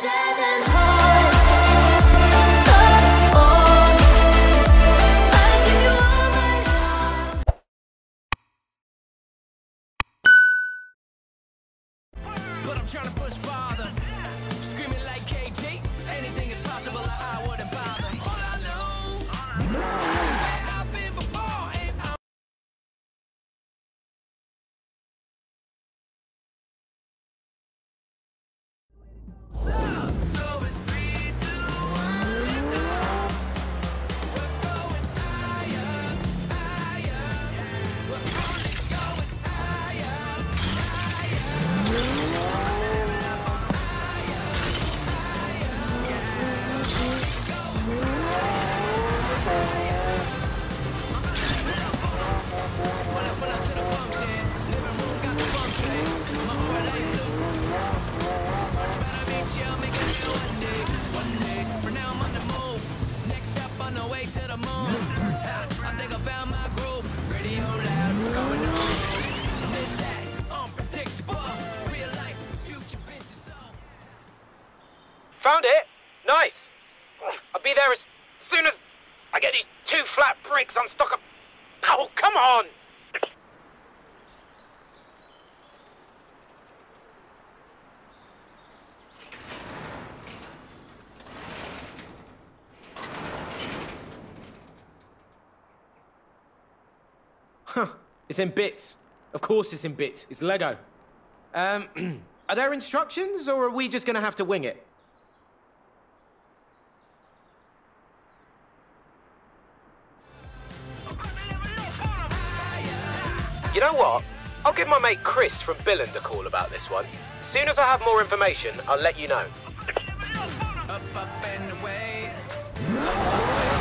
But I'm trying to push farther, screaming like KG. Anything is possible, I wouldn't bother. All I know, where I've been before, and I'm so it's 3, 2, 1, and now we're going higher, higher. We're only going higher, higher. Found it? Nice! I'll be there as soon as I get these 2 flat bricks unstuck. Oh, come on! Huh. It's in bits. Of course it's in bits. It's Lego. Are there instructions, or are we just gonna have to wing it? You know what? I'll give my mate Chris from Billund a call about this one. As soon as I have more information, I'll let you know. Up and away.